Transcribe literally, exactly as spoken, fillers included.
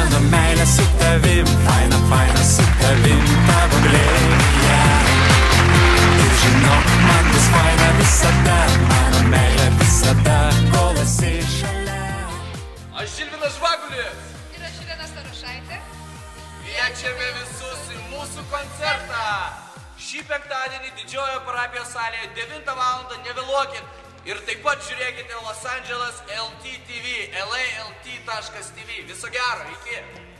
mano meilė su tavim, faina, faina su tavim, tavo glėbyje. Ir žinok, man bus faina visada, mano meilė visada, kol esi šalia. Aš Žilvinas Žvagulis. Ir aš Zvagulis-Starosaite. Kviečiame visus į mūsų koncertą. Šį penktadienį Didžiojo parapijos salėje devintą valandą, nevėluokit. Ir taip pat žiūrėkite Los Angeles L T T V, L A L T taškas T V. Viso gero, iki.